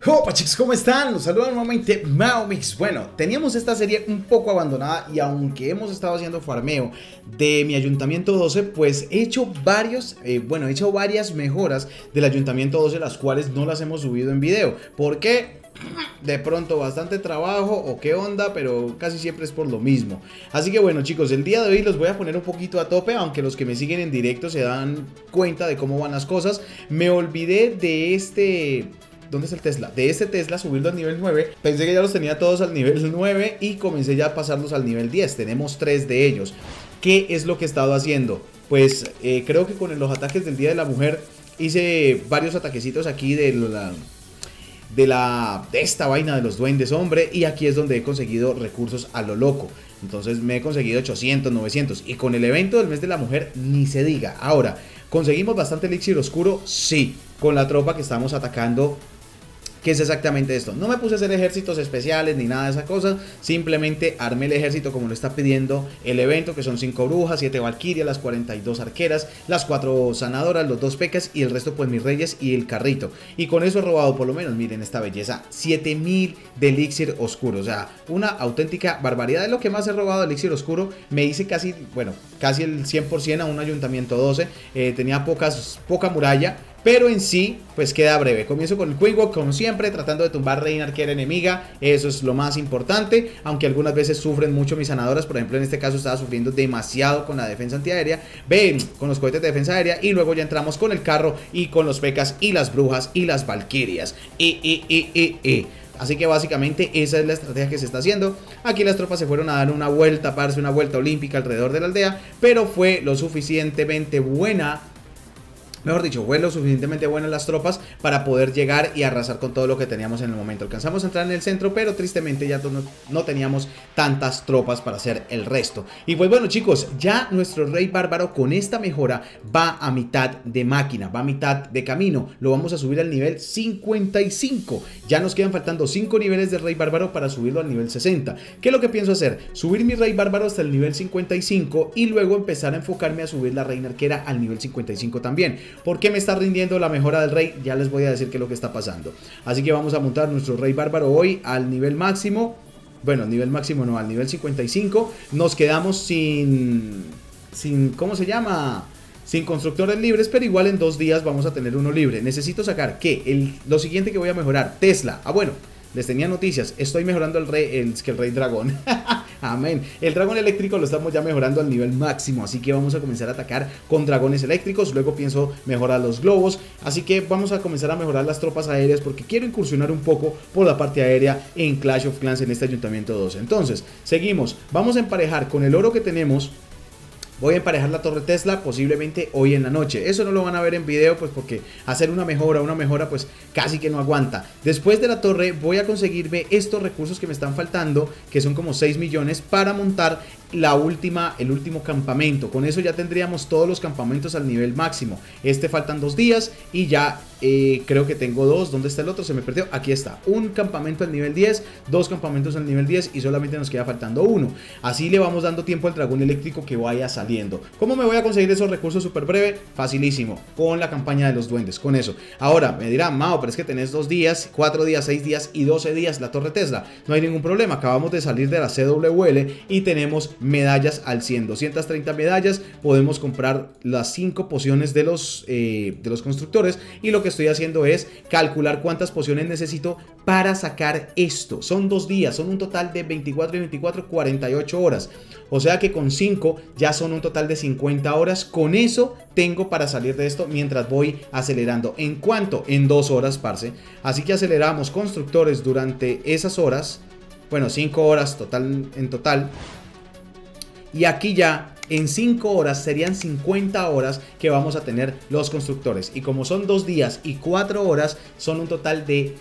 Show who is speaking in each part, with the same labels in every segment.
Speaker 1: Hola chicos, ¿cómo están? Los saludo nuevamente Maumix. Bueno, teníamos esta serie un poco abandonada y aunque hemos estado haciendo farmeo de mi Ayuntamiento 12, pues he hecho he hecho varias mejoras del Ayuntamiento 12, las cuales no las hemos subido en video. ¿Por qué? De pronto bastante trabajo o qué onda, pero casi siempre es por lo mismo. Así que bueno chicos, el día de hoy los voy a poner un poquito a tope, aunque los que me siguen en directo se dan cuenta de cómo van las cosas. Me olvidé de este... ¿Dónde está el Tesla? De este Tesla, subirlo al nivel 9. Pensé que ya los tenía todos al nivel 9 y comencé ya a pasarlos al nivel 10. Tenemos 3 de ellos. ¿Qué es lo que he estado haciendo? Pues creo que con los ataques del Día de la Mujer hice varios ataquecitos aquí de esta vaina de los duendes, hombre. Y aquí es donde he conseguido recursos a lo loco. Entonces me he conseguido 800, 900. Y con el evento del mes de la mujer ni se diga. Ahora, ¿conseguimos bastante elixir oscuro? Sí. Con la tropa que estamos atacando. ¿Qué es exactamente esto? No me puse a hacer ejércitos especiales ni nada de esa cosa. Simplemente armé el ejército como lo está pidiendo el evento, que son 5 brujas, 7 valquirias, las 42 arqueras, las 4 sanadoras, los 2 pecas y el resto pues mis reyes y el carrito. Y con eso he robado por lo menos, miren esta belleza, 7000 de elixir oscuro. O sea, una auténtica barbaridad. De lo que más he robado de elixir oscuro. Me hice casi, bueno, casi el 100% a un Ayuntamiento 12. Tenía poca muralla. Pero en sí, pues queda breve. Comienzo con el Queen Walk, como siempre, tratando de tumbar reina arquera enemiga. Eso es lo más importante. Aunque algunas veces sufren mucho mis sanadoras. Por ejemplo, en este caso estaba sufriendo demasiado con la defensa antiaérea. Ven, con los cohetes de defensa aérea. Y luego ya entramos con el carro y con los pecas y las brujas y las valquirias. Así que básicamente esa es la estrategia que se está haciendo. Aquí las tropas se fueron a dar una vuelta, parce, una vuelta olímpica alrededor de la aldea. Pero fue lo suficientemente buena. Mejor dicho, fue lo suficientemente bueno en las tropas para poder llegar y arrasar con todo lo que teníamos en el momento. Alcanzamos a entrar en el centro, pero tristemente ya no teníamos tantas tropas para hacer el resto. Y pues bueno chicos, ya nuestro rey bárbaro con esta mejora va a mitad de máquina, va a mitad de camino. Lo vamos a subir al nivel 55. Ya nos quedan faltando 5 niveles de rey bárbaro para subirlo al nivel 60. ¿Qué es lo que pienso hacer? Subir mi rey bárbaro hasta el nivel 55 y luego empezar a enfocarme a subir la reina arquera al nivel 55 también. ¿Por qué me está rindiendo la mejora del rey? Ya les voy a decir qué es lo que está pasando. Así que vamos a montar nuestro rey bárbaro hoy al nivel máximo. Bueno, nivel máximo no, al nivel 55. Nos quedamos sin ¿cómo se llama? Sin constructores libres, pero igual en 2 días vamos a tener uno libre. Necesito sacar, ¿qué? Lo siguiente que voy a mejorar, Tesla. Bueno, les tenía noticias. Estoy mejorando el rey dragón. Amén. El dragón eléctrico lo estamos ya mejorando al nivel máximo. Así que vamos a comenzar a atacar con dragones eléctricos. Luego pienso mejorar los globos. Así que vamos a comenzar a mejorar las tropas aéreas. Porque quiero incursionar un poco por la parte aérea en Clash of Clans en este Ayuntamiento 12. Entonces, seguimos. Vamos a emparejar con el oro que tenemos. Voy a emparejar la torre Tesla posiblemente hoy en la noche. Eso no lo van a ver en video pues porque hacer una mejora pues casi que no aguanta. Después de la torre voy a conseguirme estos recursos que me están faltando, que son como 6 millones para montar el último campamento. Con eso ya tendríamos todos los campamentos al nivel máximo. Faltan 2 días y ya creo que tengo 2. ¿Dónde está el otro? Se me perdió. Aquí está. Un campamento al nivel 10, 2 campamentos al nivel 10 y solamente nos queda faltando 1. Así le vamos dando tiempo al dragón eléctrico que vaya saliendo. ¿Cómo me voy a conseguir esos recursos súper breve? Facilísimo. Con la campaña de los duendes. Con eso. Ahora me dirán, Mao, pero es que tenés 2 días, 4 días, 6 días y 12 días la torre Tesla. No hay ningún problema. Acabamos de salir de la CWL y tenemos medallas al 100, 230 medallas. Podemos comprar las 5 pociones de los constructores y lo que estoy haciendo es calcular cuántas pociones necesito para sacar esto. Son 2 días, son un total de 24 y 24, 48 horas. O sea que con 5 ya son un total de 50 horas. Con eso tengo para salir de esto mientras voy acelerando. ¿En cuánto? En 2 horas, parce. Así que aceleramos constructores durante esas horas. Bueno, 5 horas en total. Y aquí ya en 5 horas serían 50 horas que vamos a tener los constructores. Y como son 2 días y 4 horas, son un total de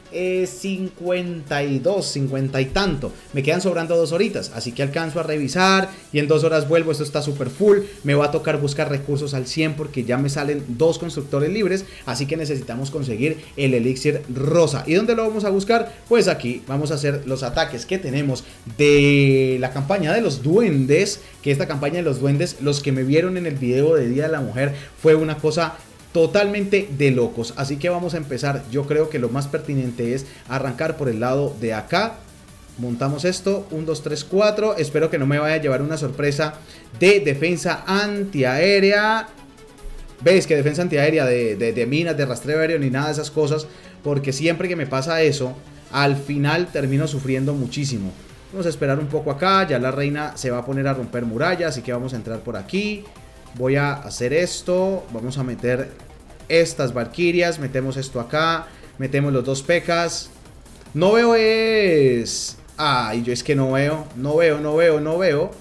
Speaker 1: 52, 50 y tanto. Me quedan sobrando 2 horitas, así que alcanzo a revisar y en 2 horas vuelvo. Esto está súper full. Me va a tocar buscar recursos al 100 porque ya me salen 2 constructores libres, así que necesitamos conseguir el elixir rosa. ¿Y dónde lo vamos a buscar? Pues aquí vamos a hacer los ataques que tenemos de la campaña de los duendes. Que esta campaña de los duendes, los que me vieron en el video de Día de la Mujer, fue una cosa totalmente de locos. Así que vamos a empezar. Yo creo que lo más pertinente es arrancar por el lado de acá. Montamos esto, 1, 2, 3, 4. Espero que no me vaya a llevar una sorpresa de defensa antiaérea. ¿Veis? Que defensa antiaérea de minas, de rastreo aéreo, ni nada de esas cosas. Porque siempre que me pasa eso, al final termino sufriendo muchísimo. Vamos a esperar un poco acá. Ya la reina se va a poner a romper murallas, así que vamos a entrar por aquí. Voy a hacer esto. Vamos a meter estas valquirias. Metemos esto acá. Metemos los 2 pecas. No veo es... Ay, yo es que no veo. No veo.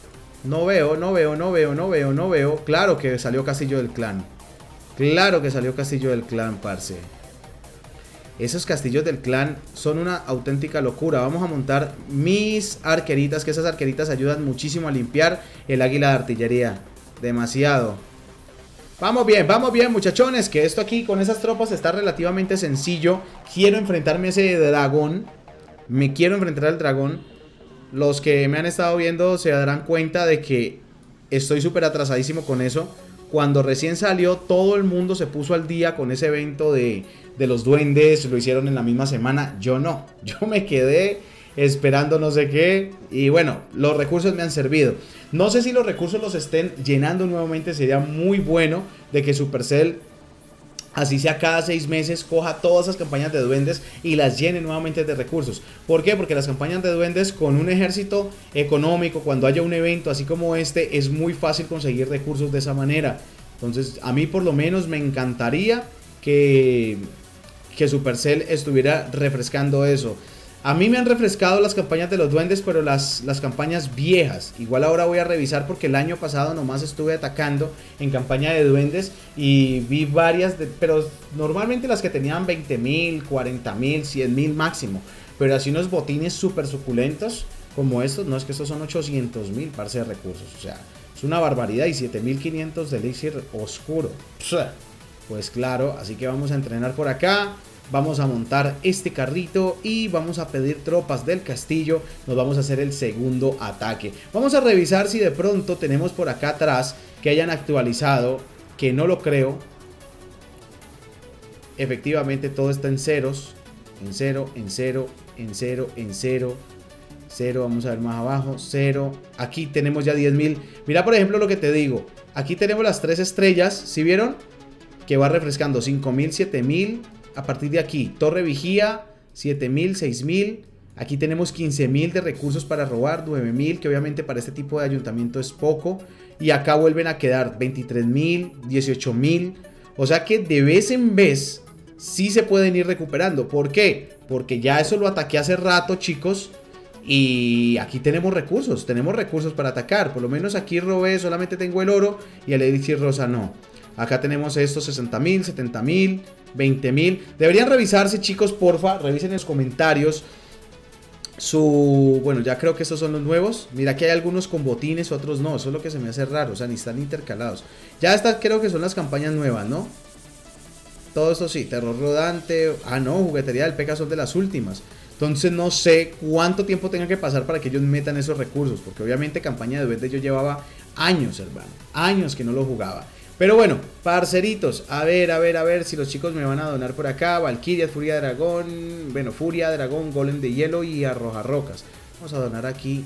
Speaker 1: Claro que salió Castillo del Clan. Claro que salió Castillo del Clan, parce. Esos castillos del clan son una auténtica locura. Vamos a montar mis arqueritas, que esas arqueritas ayudan muchísimo a limpiar el águila de artillería. Demasiado. Vamos bien muchachones, que esto aquí con esas tropas está relativamente sencillo. Quiero enfrentarme a ese dragón. Me quiero enfrentar al dragón. Los que me han estado viendo se darán cuenta de que estoy súper atrasadísimo con eso. Cuando recién salió, todo el mundo se puso al día con ese evento de los duendes. Lo hicieron en la misma semana. Yo no. Yo me quedé esperando no sé qué. Y bueno, los recursos me han servido. No sé si los recursos los estén llenando nuevamente. Sería muy bueno de que Supercell, así sea cada 6 meses, coja todas esas campañas de duendes y las llene nuevamente de recursos. ¿Por qué? Porque las campañas de duendes con un ejército económico, cuando haya un evento así como este, es muy fácil conseguir recursos de esa manera. Entonces a mí por lo menos me encantaría que Supercell estuviera refrescando eso. A mí me han refrescado las campañas de los duendes, pero las campañas viejas. Igual ahora voy a revisar porque el año pasado nomás estuve atacando en campaña de duendes y vi varias, pero normalmente las que tenían 20.000, 40.000, 100.000 máximo. Pero así unos botines súper suculentos como estos, no es que estos son 800.000 parce de recursos. O sea, es una barbaridad y 7.500 de elixir oscuro. Pues claro, así que vamos a entrenar por acá. Vamos a montar este carrito y vamos a pedir tropas del castillo. Nos vamos a hacer el segundo ataque. Vamos a revisar si de pronto tenemos por acá atrás que hayan actualizado, que no lo creo. Efectivamente todo está en ceros. En 0, en 0, en 0, en 0. 0, vamos a ver más abajo, 0. Aquí tenemos ya 10.000. Mira por ejemplo lo que te digo. Aquí tenemos las 3 estrellas. ¿Sí vieron? Que va refrescando 5.000, 7.000. A partir de aquí, torre vigía, 7.000, 6.000. Aquí tenemos 15.000 de recursos para robar, 9.000, que obviamente para este tipo de ayuntamiento es poco. Y acá vuelven a quedar 23.000, 18.000. O sea que de vez en vez sí se pueden ir recuperando. ¿Por qué? Porque ya eso lo ataqué hace rato, chicos. Y aquí tenemos recursos para atacar. Por lo menos aquí robé, solamente tengo el oro y el elixir rosa no. Acá tenemos estos 60.000, 70.000, 20.000. Deberían revisarse, chicos, porfa. Revisen en los comentarios bueno, ya creo que estos son los nuevos. Mira que hay algunos con botines, otros no. Eso es lo que se me hace raro, o sea, ni están intercalados. Ya estas creo que son las campañas nuevas, ¿no? Todo eso sí, terror rodante. Ah, no, juguetería del P.E.K.K.A. son de las últimas. Entonces no sé cuánto tiempo tenga que pasar para que ellos metan esos recursos. Porque obviamente campaña de duendes yo llevaba años, hermano. Años que no lo jugaba. Pero bueno, parceritos, a ver si los chicos me van a donar por acá. Valkyrias, Furia Dragón, bueno, Furia Dragón, Golem de Hielo y Arrojarrocas. Vamos a donar aquí.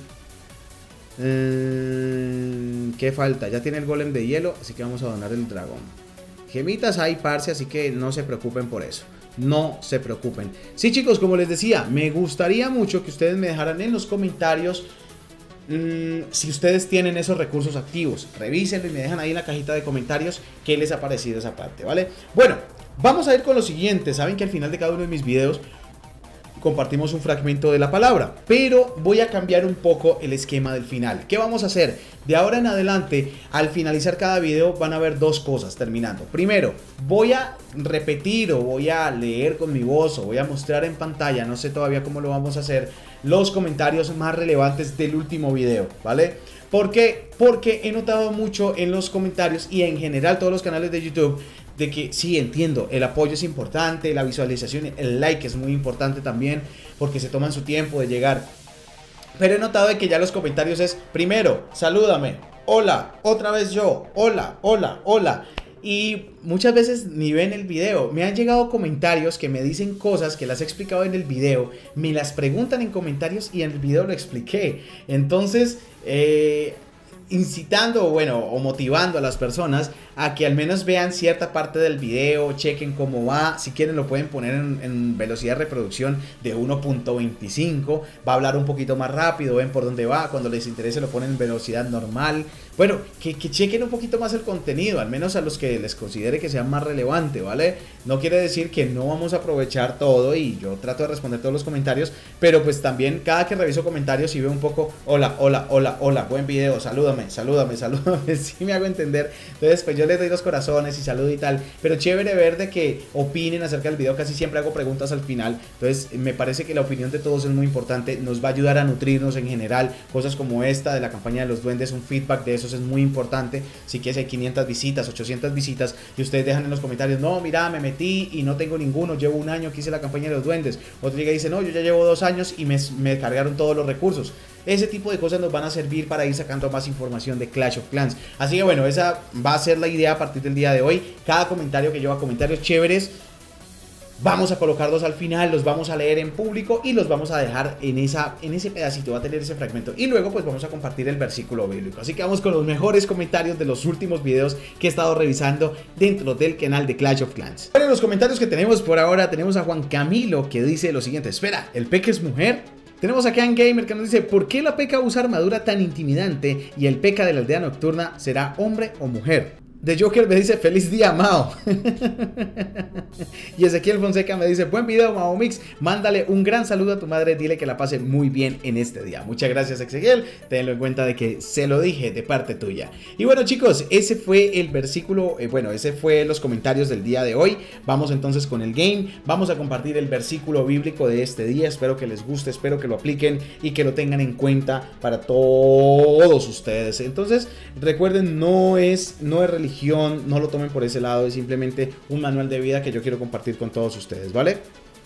Speaker 1: ¿Qué falta? Ya tiene el Golem de Hielo, así que vamos a donar el Dragón. Gemitas hay, parce, así que no se preocupen por eso. No se preocupen. Sí, chicos, como les decía, me gustaría mucho que ustedes me dejaran en los comentarios si ustedes tienen esos recursos activos. Revísenlo y me dejan ahí en la cajita de comentarios qué les ha parecido esa parte, ¿vale? Bueno, vamos a ir con lo siguiente. Saben que al final de cada uno de mis videos compartimos un fragmento de la palabra, pero voy a cambiar un poco el esquema del final. ¿Qué vamos a hacer? De ahora en adelante, al finalizar cada video van a ver 2 cosas terminando. Primero, voy a repetir o voy a leer con mi voz o voy a mostrar en pantalla, no sé todavía cómo lo vamos a hacer, los comentarios más relevantes del último video, ¿vale? ¿Por qué? Porque he notado mucho en los comentarios y en general todos los canales de YouTube de que sí, entiendo, el apoyo es importante, la visualización, el like es muy importante también, porque se toman su tiempo de llegar. Pero he notado de que ya los comentarios es, primero, salúdame, hola, otra vez yo, hola, hola, hola. y muchas veces ni ven el video. Me han llegado comentarios que me dicen cosas que las he explicado en el video, me las preguntan en comentarios y en el video lo expliqué. Entonces, incitando, bueno, o motivando a las personas a que al menos vean cierta parte del video, chequen cómo va. Si quieren lo pueden poner en velocidad de reproducción de 1.25, va a hablar un poquito más rápido, ven por dónde va. Cuando les interese lo ponen en velocidad normal. Bueno, que chequen un poquito más el contenido, al menos a los que les considere que sea más relevante, ¿vale? No quiere decir que no vamos a aprovechar todo y yo trato de responder todos los comentarios, pero pues también cada que reviso comentarios y veo un poco, hola, hola, hola, hola, buen video, salúdame, salúdame, salúdame, si me hago entender. Entonces pues yo les doy los corazones y saludo y tal, pero chévere ver de que opinen acerca del video. Casi siempre hago preguntas al final, entonces me parece que la opinión de todos es muy importante, nos va a ayudar a nutrirnos en general. Cosas como esta de la campaña de los duendes, un feedback de eso es muy importante. Si quieres hay 500 visitas, 800 visitas y ustedes dejan en los comentarios, no, mira, me metí y no tengo ninguno, llevo un año que hice la campaña de los duendes. Otro llega y dice, no, yo ya llevo 2 años y me cargaron todos los recursos. Ese tipo de cosas nos van a servir para ir sacando más información de Clash of Clans. Así que bueno, esa va a ser la idea a partir del día de hoy. Cada comentario que lleva comentarios chéveres, vamos a colocarlos al final, los vamos a leer en público y los vamos a dejar en ese pedacito, va a tener ese fragmento. Y luego pues vamos a compartir el versículo bíblico. Así que vamos con los mejores comentarios de los últimos videos que he estado revisando dentro del canal de Clash of Clans. Bueno, los comentarios que tenemos por ahora, tenemos a Juan Camilo que dice lo siguiente: espera, ¿el Peca es mujer? Tenemos a Ken Gamer que nos dice, ¿por qué la Peca usa armadura tan intimidante y el Peca de la aldea nocturna será hombre o mujer? The Joker me dice, feliz día, Mao. Y Ezequiel Fonseca me dice, buen video, Mao Mix. Mándale un gran saludo a tu madre, dile que la pase muy bien en este día. Muchas gracias, Ezequiel. Tenlo en cuenta de que se lo dije de parte tuya. Y bueno, chicos, ese fue el versículo, ese fue los comentarios del día de hoy. Vamos entonces con el game. Vamos a compartir el versículo bíblico de este día. Espero que les guste, espero que lo apliquen y que lo tengan en cuenta para todos ustedes. Entonces, recuerden, no es religión. No lo tomen por ese lado, es simplemente un manual de vida que yo quiero compartir con todos ustedes, ¿vale?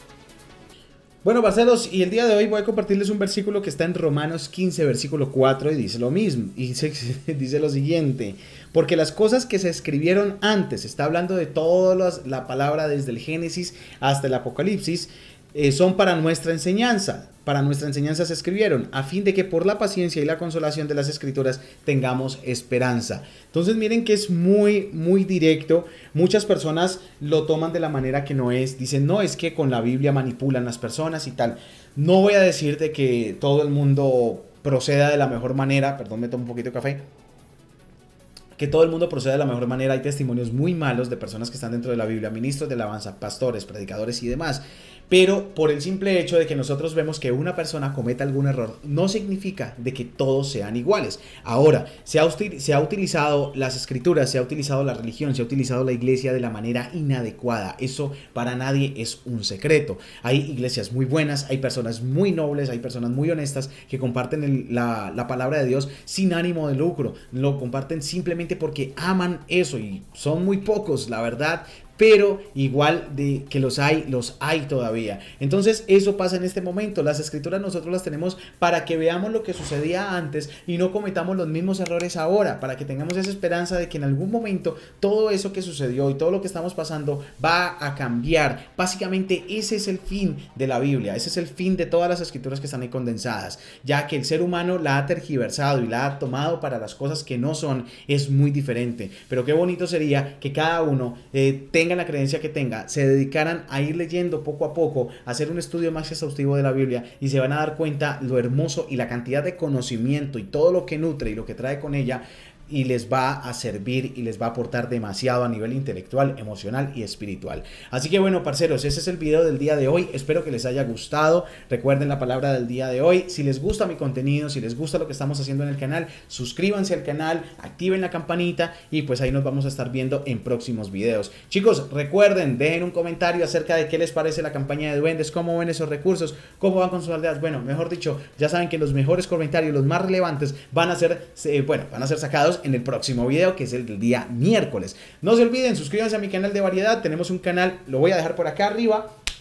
Speaker 1: Bueno, parceros, y el día de hoy voy a compartirles un versículo que está en Romanos 15, versículo 4, y dice lo mismo, y dice lo siguiente: porque las cosas que se escribieron antes, está hablando de toda la palabra desde el Génesis hasta el Apocalipsis, son para nuestra enseñanza. Para nuestra enseñanza se escribieron, a fin de que por la paciencia y la consolación de las escrituras tengamos esperanza. Entonces miren que es muy, muy directo. Muchas personas lo toman de la manera que no es. Dicen, no, es que con la Biblia manipulan las personas y tal. No voy a decir de que todo el mundo proceda de la mejor manera. Perdón, me tomo un poquito de café. Que todo el mundo proceda de la mejor manera. Hay testimonios muy malos de personas que están dentro de la Biblia, ministros de alabanza, pastores, predicadores y demás. Pero por el simple hecho de que nosotros vemos que una persona cometa algún error, no significa de que todos sean iguales. Ahora, se ha utilizado las escrituras, se ha utilizado la religión, se ha utilizado la iglesia de la manera inadecuada. Eso para nadie es un secreto. Hay iglesias muy buenas, hay personas muy nobles, hay personas muy honestas que comparten la palabra de Dios sin ánimo de lucro. Lo comparten simplemente porque aman eso, y son muy pocos, la verdad. Pero igual de que los hay todavía. Entonces eso pasa en este momento. Las escrituras nosotros las tenemos para que veamos lo que sucedía antes y no cometamos los mismos errores ahora, para que tengamos esa esperanza de que en algún momento todo eso que sucedió y todo lo que estamos pasando va a cambiar. Básicamente ese es el fin de la Biblia, ese es el fin de todas las escrituras que están ahí condensadas, ya que el ser humano la ha tergiversado y la ha tomado para las cosas que no son. Es muy diferente, pero qué bonito sería que cada uno tenga la creencia que tenga, se dedicaran a ir leyendo poco a poco, a hacer un estudio más exhaustivo de la Biblia, y se van a dar cuenta lo hermoso y la cantidad de conocimiento y todo lo que nutre y lo que trae con ella, y les va a servir y les va a aportar demasiado a nivel intelectual, emocional y espiritual. Así que bueno, parceros, ese es el video del día de hoy. Espero que les haya gustado. Recuerden la palabra del día de hoy. Si les gusta mi contenido, si les gusta lo que estamos haciendo en el canal, suscríbanse al canal, activen la campanita y pues ahí nos vamos a estar viendo en próximos videos. Chicos, recuerden, dejen un comentario acerca de qué les parece la campaña de duendes, cómo ven esos recursos, cómo van con sus aldeas. Bueno, mejor dicho, ya saben que los mejores comentarios, los más relevantes, van a ser sacados en el próximo video, que es el del día miércoles. No se olviden, suscríbanse a mi canal de variedad. Tenemos un canal, lo voy a dejar por acá arriba,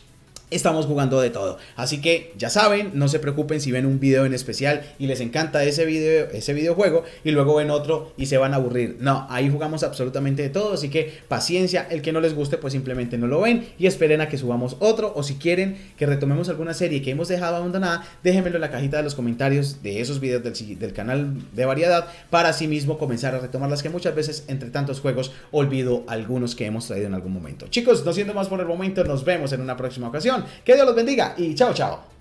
Speaker 1: estamos jugando de todo. Así que ya saben, no se preocupen si ven un video en especial y les encanta ese videojuego y luego ven otro y se van a aburrir. No, ahí jugamos absolutamente de todo, así que paciencia, el que no les guste pues simplemente no lo ven y esperen a que subamos otro, o si quieren que retomemos alguna serie que hemos dejado abandonada, déjenmelo en la cajita de los comentarios de esos videos del canal de variedad, para así mismo comenzar a retomarlas, que muchas veces entre tantos juegos olvido algunos que hemos traído en algún momento. Chicos, no siendo más por el momento, nos vemos en una próxima ocasión. Que Dios los bendiga y chao, chao.